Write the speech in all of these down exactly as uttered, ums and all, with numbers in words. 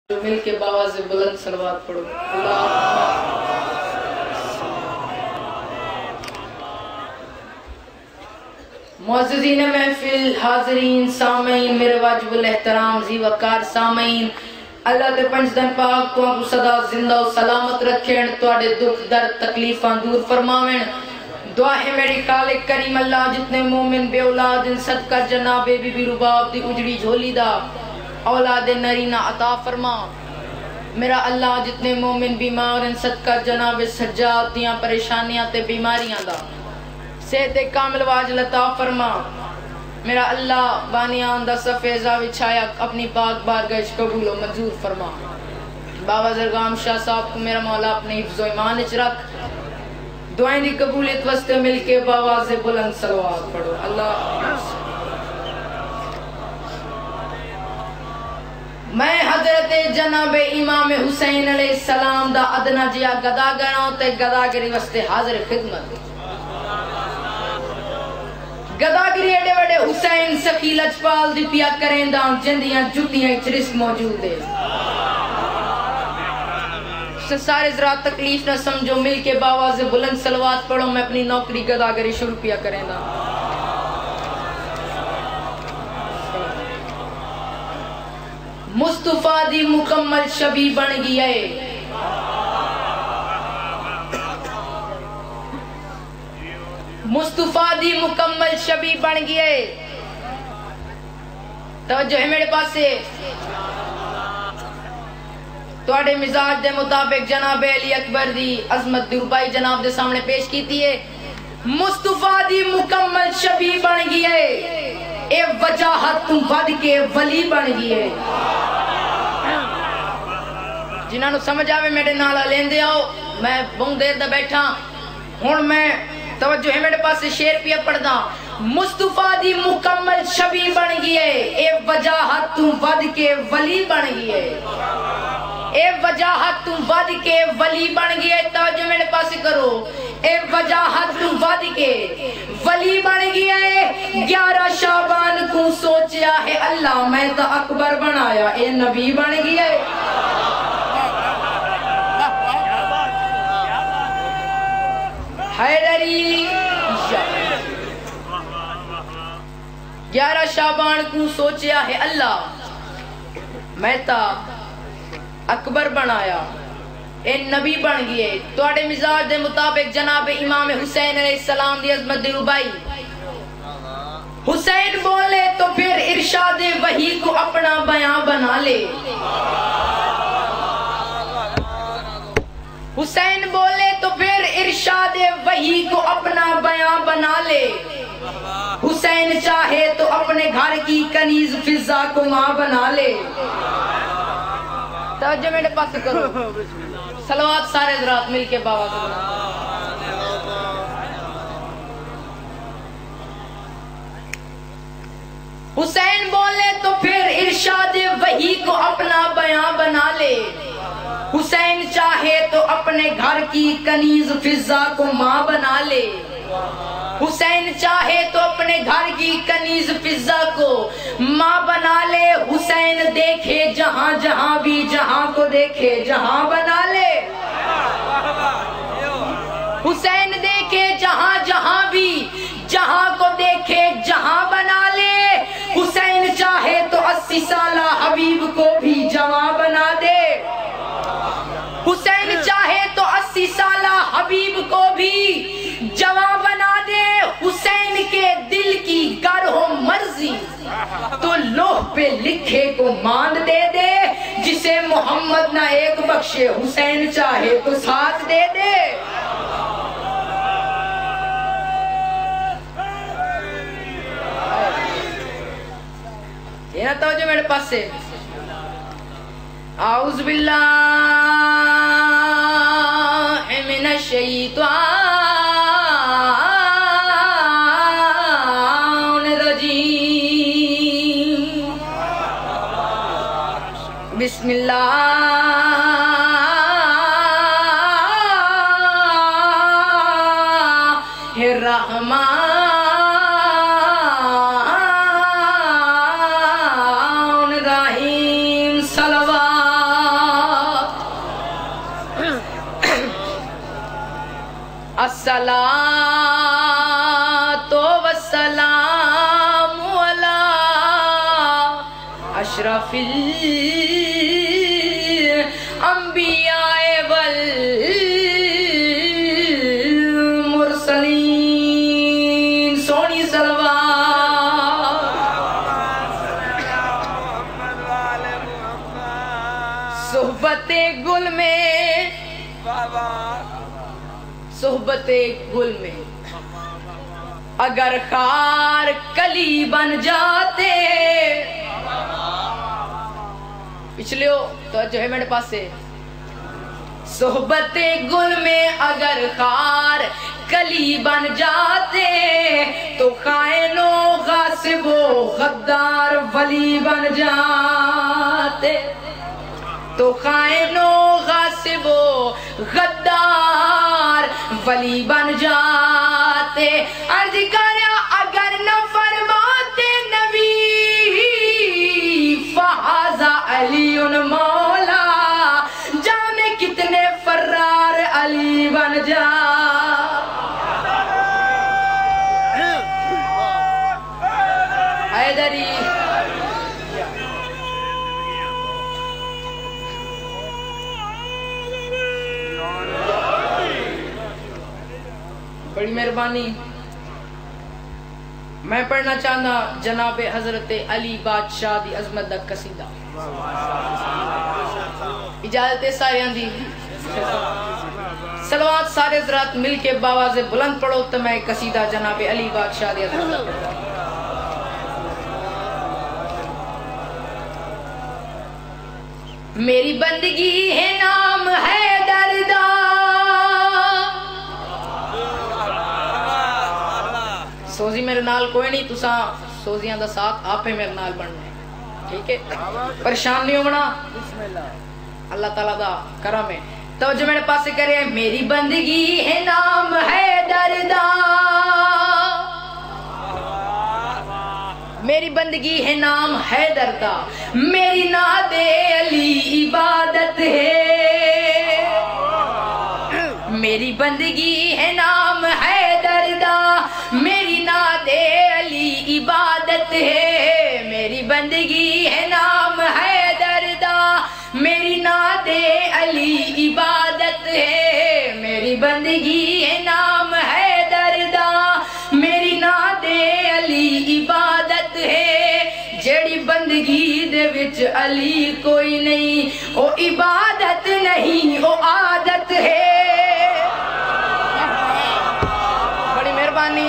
مل کے باواز بلند صلوات پڑھو۔ اللہ معززین محفل، حاضرین، سامعین، میرے واجب الاحترام زی وقار سامعین، اللہ تے پنج دن پاک تو آپ صدا زندہ و سلامت رکھیں، توڑے دکھ درد تکلیفاں دور فرماویں۔ دعا ہے میری خالق کریم اللہ جتنے مومن بے اولاد ان صدقہ جناب بی بی رباب دی اجڑی جھولی دا اولاد نرینہ عطا فرما۔ میرا اللہ جتنے مومن بیمار ان صدقہ جناب سجاد دیاں پریشانیاں تے بیماریاں دا صحت کامل واجل عطا فرما۔ میرا اللہ بانیان دا صفیزہ وچھایا اپنی پاک بارگاہ قبول و منظور فرما۔ بابا زرگام شاہ صاحب کو میرا مولا اپنے حفظ و ایمان اچ رکھ، دعائیں دی قبولیت واسطے مل کے باواز بلند صلوات پڑھو۔ اللہ میں حضرت جناب امام حسین علیہ السلام دا ادنا جیا گداگراں تے گداگری واسطے حاضر خدمت۔ گداگری ایڈے وڈے حسین سخی لجپال دی پیا کریں دا جندیاں جتیاں چرس موجود ہے۔ سارے ذرا تکلیف نہ سمجھو، مل کے باواز بلند صلوات پڑھو، میں اپنی نوکری گداگری شروع پیا کریں دا۔ مصطفیٰ دی مکمل شبی بن گئی ہے، مصطفیٰ دی مکمل شبی بن گئی ہے۔ توجہ ہے میرے پاس سے، توڑے مزاج دے مطابق جناب علی اکبر دی عظمت دی روپائی جناب دے سامنے پیش کیتی ہے۔ مصطفیٰ دی مکمل شبی بن گئی ہے، اے وجاہت تم ود کے ولی بن گئی ہے۔ جنہاں نو سمجھ آوے میرے نالا لیندے آؤ، میں بہت دیر دا بیٹھا ہون، میں توجہ ہے میرے پاس سے شیر پیا پڑھ دا۔ مصطفیٰ دی مکمل شبی بن گئی ہے، اے وجاہت تم ود کے ولی بن گئی ہے، اے وجاہت تم ود کے ولی بن گئی ہے۔ توجہ میرے پاس کرو، اے وجاہت تم ود کے ولی بن گئی ہے۔ گیارہ شعبان کو سوچیا ہے اللہ میں تا اکبر بنایا، اے نبی بن گئی ہے۔ حیدری گیارہ شعبان کو سوچیا ہے اللہ میں تا اکبر بنایا، اے نبی بن گئے۔ توڑے مزاج دے مطابق جناب امام حسین علیہ السلام دی عظمت دی ربائی، حسین بولے تو پھر ارشاد وحی کو اپنا بیان بنا لے، حسین بولے تو پھر ارشاد وحی کو اپنا بیان بنا لے، حسین چاہے تو اپنے گھر کی کنیز فضا کو ماں بنا لے۔ توجہ میرے پاس کرو، صلوات سارے ذرات مل کے باواز حسین بولے تو پھر ارشاد وحی کو اپنا بیان بنا لے، حسین چاہے تو اپنے گھر کی کنیز فضا کو ماں بنا لے، حسین چاہے تو اپنے گھر کی کنیز فضا کو ماں بنا لے، حسین دیکھے جہاں جہاں بھی جہاں کو دیکھے جہاں بنا لے، حسین دیکھے جہاں جہاں بھی جہاں کو دیکھے جہاں بنا لے، حسین چاہے تو اسی سالہ حبیب کو بھی جوان بنا دے، حسین چاہے تو اسی سالہ حبیب کو بھی جوان بنا دے، حسین کے دل کی گر ہو مرضی تو لوح پہ لکھے کو ماند دے دے، جسے محمد نہ ایک بخشے حسین چاہے تو ساتھ دے دے۔ یہ نہ توجہ میرے پاس سے، اعوذ باللہ من الشیطان الرجیم، بسم اللہ الرحمن الرحیم، صلوات अस्सलातु वस्सलाम अला अशरफिल अंबिया वल मुरसलीन। सोनी सलवात। सोहबते गुल में सोहबते गुल में अगर खार कली बन जाते, पिछले हो तो जो है मेरे पास से, सोहबते गुल में अगर खार कली बन जाते तो खाइनो गासिबो गद्दार वली बन जाते, तो खाइनो गासिबो गद्दार वली बन जाते। अर्ज करया अगर न फरमाते नबी फहाजा अली उन मौला, जाने कितने फर्रार अली बन जा। हैदरी बड़ी मेहरबानी। मैं पढ़ना चाहता जनाब हजरत अली बादशाह दी अजमत दा कसीदा। इजाजत है सारे दी। सलवात सारे हजरात मिल के बावाज़े बुलंद पढ़ो तो मैं कसीदा जनाब अली बादशाह दी अजमत दा पढ़ता। मेरी बंदगी है नाम है दर्दा, सोजी मेरे नाल कोई नहीं, तुसा सोजियां दा साथ आपे मेरे नाल बनना है, ठीक है? परेशान नहीं होना, अल्लाह ताला दा करम है। तो जो मेरे पास करे, मेरी बंदगी है नाम है दर्दा, मेरी बंदगी है नाम है दर्दा, मेरी नादे अली इबादत है। मेरी बंदगी है नाम है दर्दा, मेरी नादे अली इबादत है। मेरी बंदगी है नाम है दर्दा, मेरी नादे अली इबादत है। मेरी बंदगी है नाम है दर्दा, मेरी नादे अली इबादत है। जेड़ी बंदगी दे विच अली कोई नहीं, ओ इबादत नहीं ओ आदत है। बड़ी मेहरबानी।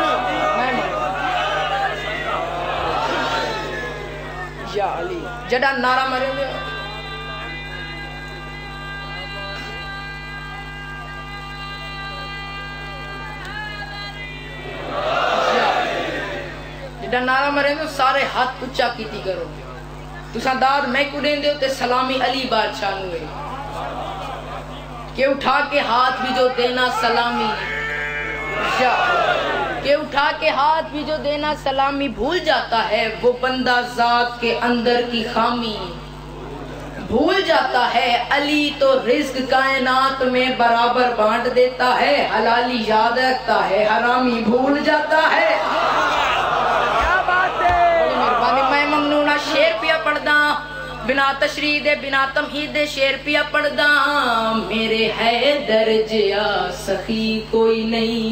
या अली जड़ा नारा मरे जड़ा नारा मरे तो सारे हाथ उच्चा कीती करो। तुसा दाद मैं को देंदे ते सलामी अली बादशाह नु है के उठा के हाथ भी जो देना सलामी, के उठा के हाथ भी जो देना सलामी, भूल जाता है वो बंदा जात के अंदर की खामी। भूल जाता है अली तो रिस्क कायनात में बराबर बांट देता है, हलाली याद रखता है हरामी भूल जाता है। क्या बात है। मेहरबानी। मैं ममनूना शेर पिया पढ़दा, बिना तशरीह दे बिना तमहीद दे शेर पिया पढ़दा। मेरे है दर्जिया सखी कोई नहीं,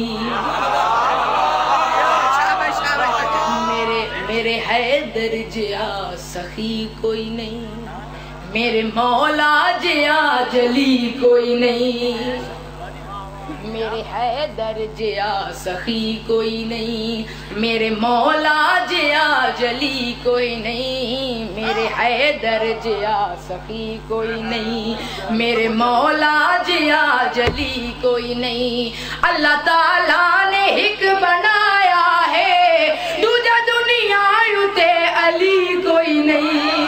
मेरे मेरे है दर्जिया सखी कोई नहीं, मेरे मौला जिया जली कोई नहीं। मेरे है दर्जिया सखी कोई नहीं, मेरे मौला जिया जली कोई नहीं। मेरे है दर्जिया सखी कोई नहीं, मेरे मौला जिया जली कोई नहीं। अल्लाह ताला ने हिक बनाया है, दूजा दुनिया उते अली कोई नहीं।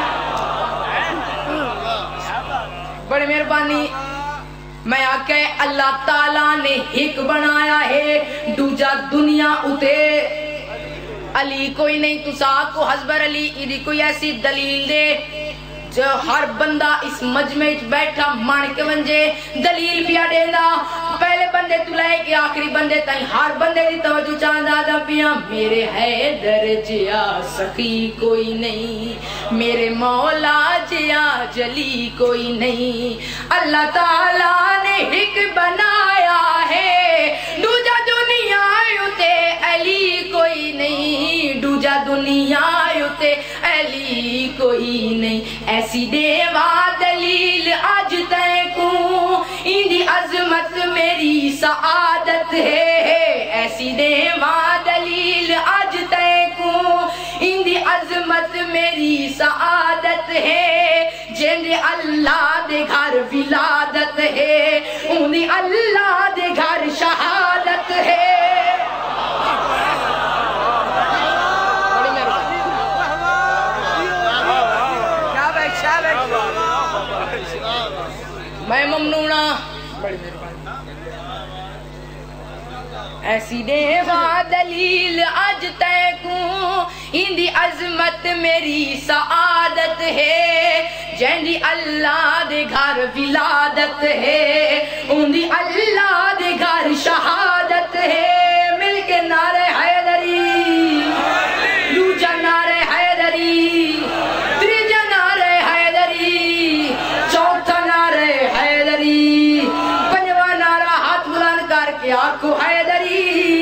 बड़ी मेहरबानी। मैं आके अल्लाह ताला ने हिक बनाया है, दूजा दुनिया उते अली कोई नहीं। तुसा को हस्बर अली इदी कोई ऐसी दलील दे جو ہر بندہ اس مجمع وچ بیٹھا مان کے ونجے دلیل پیا دیندا پہلے بندے تو لے کے آخری بندے تائیں ہر بندے دی توجہ چاہندا دا پیا میرے حیدر جیا سخی کوئی نہیں میرے مولا جیا جلی کوئی نہیں اللہ تعالیٰ نے ایک بنایا ہے دوجا دنیا تے علی کوئی نہیں دوجا دنیا تے علی کوئی نہیں ایسی دیوا دلیل آج تے کو اندی عظمت میری سعادت ہے ایسی دیوا دلیل آج تے کو اندی عظمت میری سعادت ہے جندے اللہ دے گھر ولادت ہے اندی اللہ دے گھر شہادت ہے میں ممنونہ بڑی ایسی دیوا دلیل آج تے کو اندی عظمت میری سعادت ہے جندی اللہ دے گھر ولادت ہے اندی اللہ دے گھر شہادت ہے مل کے نعرہ حیدری دوجا نعرہ حیدری تریجا نعرہ حیدری چوتھا نعرہ حیدری پنجواں نعرہ ہاتھ بلند کر کے آنکھوں حیدری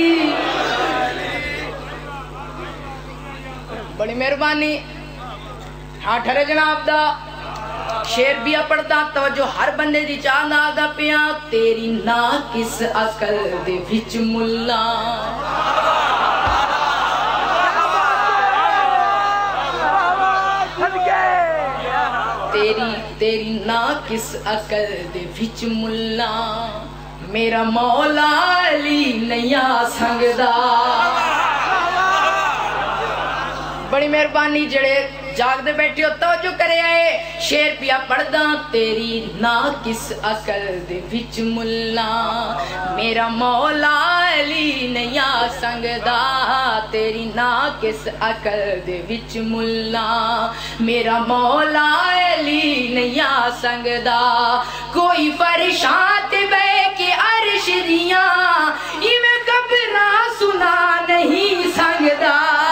بڑی مہربانی ہاں ٹھہرے جناب دا شیر بھی پڑھتا توجہ ہر بندے دی چاہندا دا پیا تیری ناقص عقل دے وچ ملا تیری تیری ناقص عقل دے وچ ملا میرا مولا علی نیا سنگدا بڑی مہربانی جڑے جاگ دے بیٹھے ہو توجہ کرے آئے شیر پیا پڑھدا تیری ناقص عقل دے وچ ملا میرا مولا علی نیا سنگدا تیری ناقص عقل دے وچ ملا میرا مولا علی نیا سنگدا کوئی فرشاں تے بے کے عرش دیاں ایویں قبراں سنا نہیں سنگدا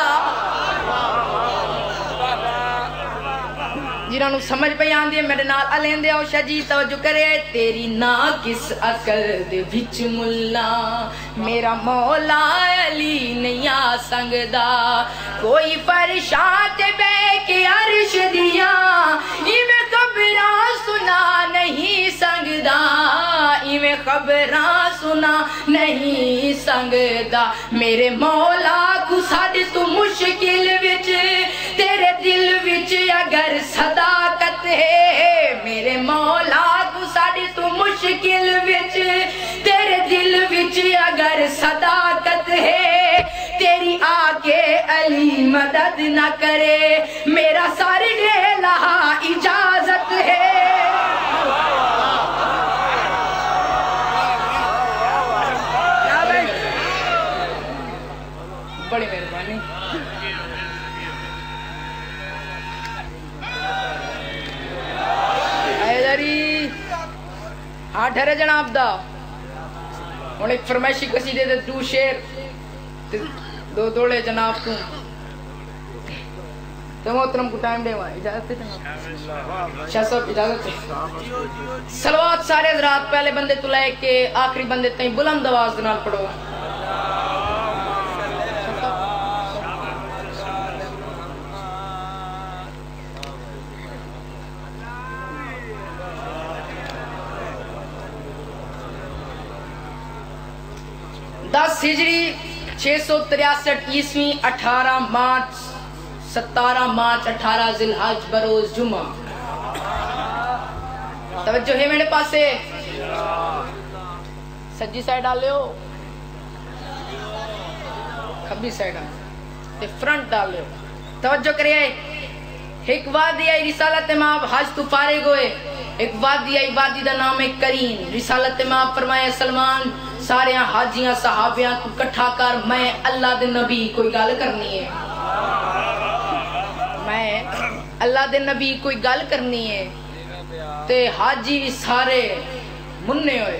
جنہاں نو سمجھ پہ آندی ہے میرے نال علین دے آؤ شجی توجہ کرے تیری ناقص عقل دے وچ ملا میرا مولا علی نیا سنگدا کوئی فرشاں تے بے کے عرش دیاں ایویں خبراں سنا نہیں سنگدا ایویں خبراں سنا نہیں سنگدا میرے مولا کو ساڈے تو مشکل وچ تیرے دل وچ اگر صداقت ہے میرے مولا کو ساڈے تو مشکل وچ تیرے دل وچ اگر صداقت ہے تیری آگے علی مدد نہ کرے میرا سارے لہا اجازت ہے بڑی مہربانی حیدری ہاں ٹھہرے جناب دا ہوں ایک فرمائشی قصیدے دے دو شیر دو دوڑے جناب کو تو محترم کو ٹائم دے وہاں اجازت ہے جناب شاہ صاحب اجازت ہے صلوات سارے حضرات پہلے بندے تو لائے کے آخری بندے تائیں بلند آواز دنال پڑھو دس ہجری چھ سو تریاسٹھ عیسوی اٹھارہ مارچ ستارہ مارچ اٹھارہ ذی الحج بروز جمعہ توجہ ہے میرے پاس سے سجی سائیڈ ڈالے ہو کھبی سائیڈ تے فرنٹ ڈالے ہو توجہ کریے ایک وادی آئی رسالت ماب حج تو فارغ ہوئے ایک وادی آئی وادی دا نام ہے کریم رسالت ماب فرمائے سلمان سارے حاجیاں صحابیاں کو کٹھا کر میں اللہ دے نبی کوئی گال کرنی ہے میں اللہ دے نبی کوئی گل کرنی ہے تے حاجی بھی سارے مننے ہوئے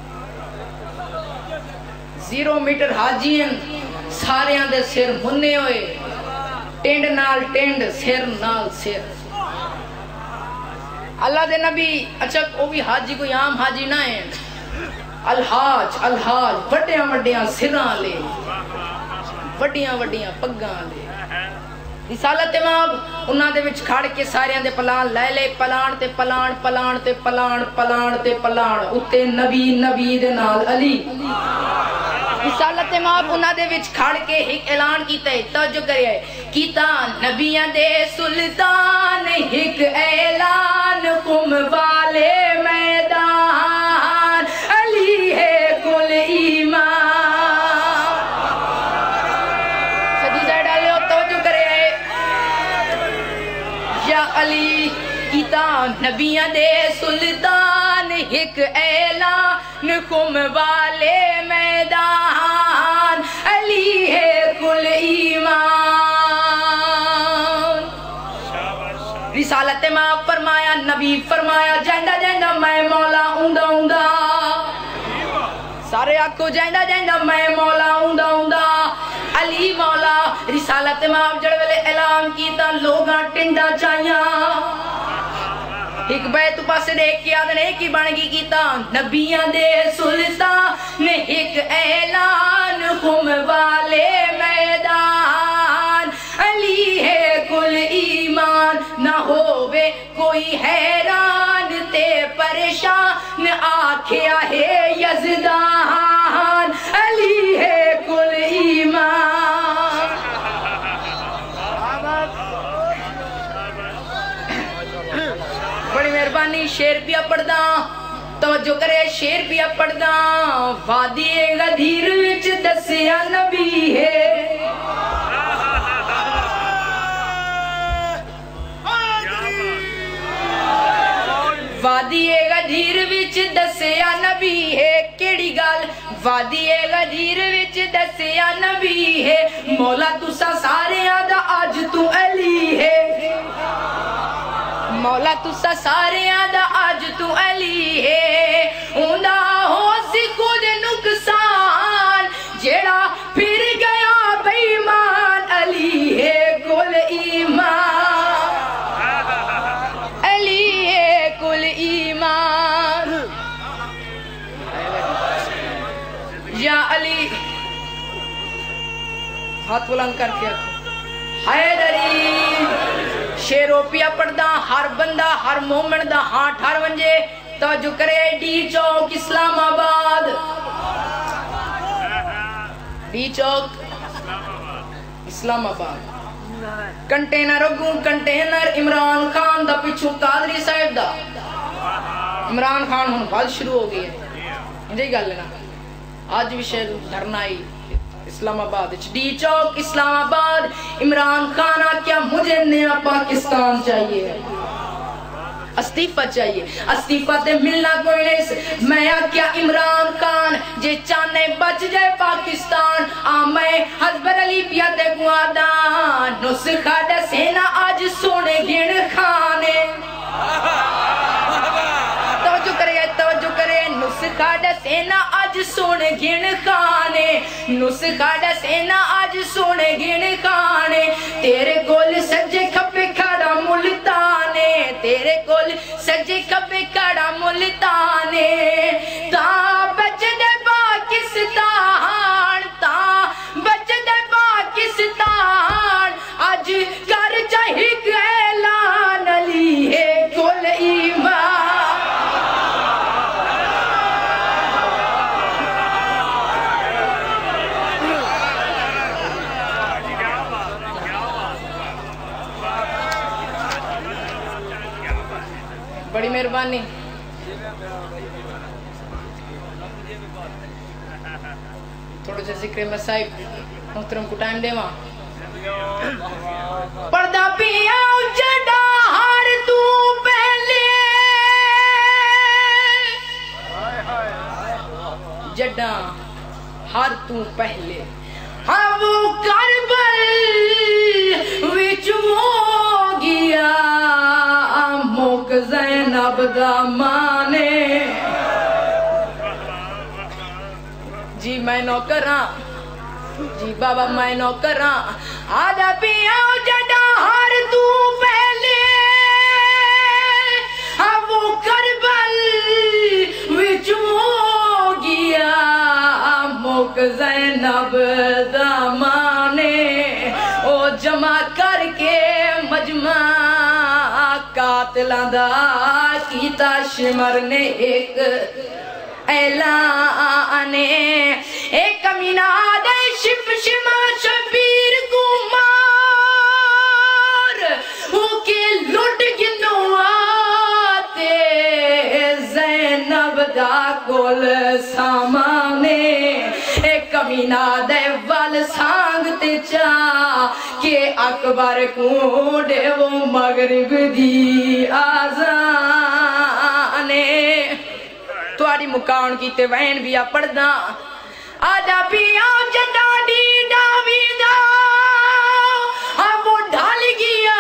زیرو میٹر حاجی ہیں سارے آن دے سر مننے ہوئے ٹینڈ نال ٹینڈ سر نال سر اللہ دے نبی اچھا وہ بھی حاجی کوئی عام حاجی نہ ہیں الحاج الحاج وڈیاں وڈیاں سران لے وڈیاں وڈیاں پگاں لے رسالت امام انہاں دے وچ کھڑ کے سارے دے پلان لے لے پلان تے پلان پلان تے پلان پلان تے پلان اتے نبی نبی دے نال علی رسالت امام انہاں دے وچ کھڑ کے ایک اعلان کیتا ہے توجہ کرے کیتا نبیاں دے سلطان ایک اعلان قم والے میدان علی ہے کل ایمان علی کیتا نبیاں دے سلطان ایک اعلان قم والے میدان علی ہے کل ایمان رسالت ماں فرمایا نبی فرمایا جیندا جیندا میں مولا اوندا اوندا سارے آکھو جیندا جیندا میں مولا اوندا اوندا علی مولا رسالت ماں جڑ ویلے اعلان کیتا لوگاں ٹنڈا چاہیاں ایک بیت پاسے دیکھ کے آدھنے کی بانگی کیتا نبیاں دے سلطان نے ایک اعلان قم والے میدان علی ہے کل ایمان نہ ہووے کوئی حیران تے پریشان آکھیا ہے یزدان علی ہے کل ایمان بڑی مہربانی شیر پیا پڑھدا توجہ کرے شیر پیا پڑھدا وادی غدیر وچ دسیا نبی ہے وادی غدیر وچ دسیا نبی ہے کیڑی گل وادی غدیر وچ دسیا نبی ہے مولا تسا ساریاں دا اج تو علی ہے مولا تسا ساریاں دا اج تو علی ہے اوندا ہو سی کچھ نقصان جیڑا پھر گیا بے ایمان علی ہے کل ایمان علی ہے کل ایمان یا علی ہاتھ بلند کر کے حیدری شیرو پیا پڑھدا ہر بندہ ہر مومن دا ہاں ٹھار ونجے توجہ کرے ڈی چوک اسلام آباد ڈی چوک اسلام آباد کنٹینر اگوں کنٹینر عمران خان دا پچھو قادری صاحب دا عمران خان ہن بات شروع ہو گئی ہے انجھے گل نا آج بھی شہر دھرنائی اسلام آباد ڈی چوک اسلام آباد عمران خان کیا مجھے نیا پاکستان چاہیے استعفیٰ چاہیے استعفیٰ تے ملنا کوئی نہیں میں کیا عمران خان جے چانے بچ جائے پاکستان آمیں حضبر علی پیاتے گوادان نسخہ دسینا آج سونے گھن کھانے توجہ کرے توجہ کرے نسخہ دسینا آج سونے گھن کھانے نسخہ دسینا آج سونے گھن کھانے تیرے کول سجے کھپے کھڑا ملتانے تیرے کول سجے کھپے کھڑا ملتانے تا بچ دے پاکستان تا بچ دے پاکستان آج کر چاہی اعلان علی ہے کل ایمان بڑی مہربانی تھوڑا جا ذکر مسائب محترم کو ٹائم دے وہاں پردہ پیا اجڑا ہر تو پہلے جڑا ہر تو پہلے ہاں وہ کربل وچ ہو گیا دا مانے جی میں نوکراں جی بابا میں نوکراں آدھا پیاں جڑا ہر تو پہلے اب وہ کربل وچ ہو گیا موک زینب دا مانے او جمع کر کے مجمع قاتلاں دا کیتا شمر نے ایک اعلانے ایک کمینہ دے شپ شما شبیر کو مار ہو کے لٹ گنو آتے زینب دا کول سامانے ایک کمینہ دے وال سانگتے چاہ کہ اکبر کو دے وہ مغرب دی آزانے تواری مکاؤن کی تیوین بھی پڑھنا آدھا پیاں جڑا ڈی ڈاوی دا اب وہ ڈھال گیا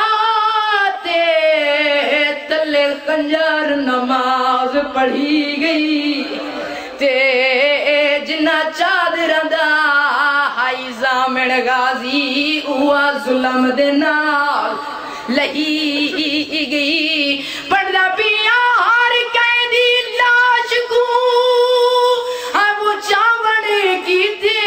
تے تلے خنجر نماز پڑھی گئی تے جنہ چادر دا ہائی زامن غازی ہوا ظلم دے نال لہی گئی پڑھنا پیاں ہر قیدی لاش کو اب وہ چاوڑ کی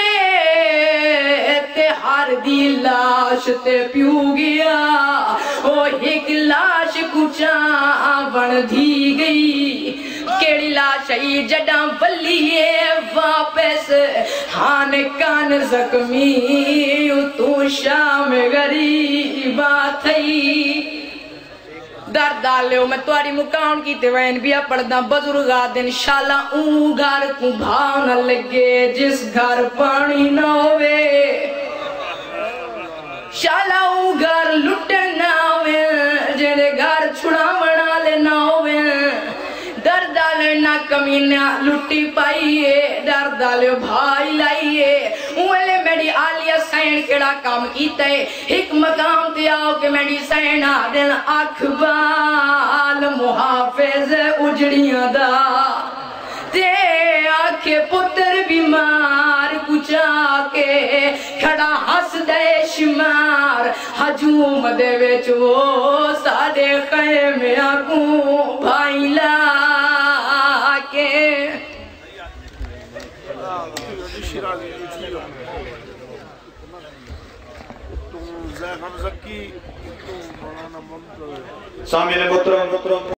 دے تے ہر دی لاش تے پیو گیا او ایک لاش کو چاوڑ دی گئی کیڑی لاش ہی جڑاں ولیے واپس ہان کان زخمی تو شام غریبہ تھی درد آلیو میں تواری مکاؤن کی تیوین بھی پڑھنا بزرگا دن شالا اون گھر کو بھاؤ نہ لگے جس گھر پانی نہ ہوئے شالا اون گھر لٹے نہ ہوئے جنہیں گھر چھڑا بنا لے نہ ہوئے درد آلے نہ کمینہ لٹی پائیے درد آلے بھائی لائیے اوہلے میری آلیہ سین کڑا کام کیتا ہے ایک مقام تے آؤ کہ میری سین آدن اکبال محافظ اجڑیاں دا تے آکھے پتر بیمار کچا کے کھڑا ہس دے شمار ہجوم دے ویچ وہ سادے خیمیاں کو بھائی لا کے سامنے مطرم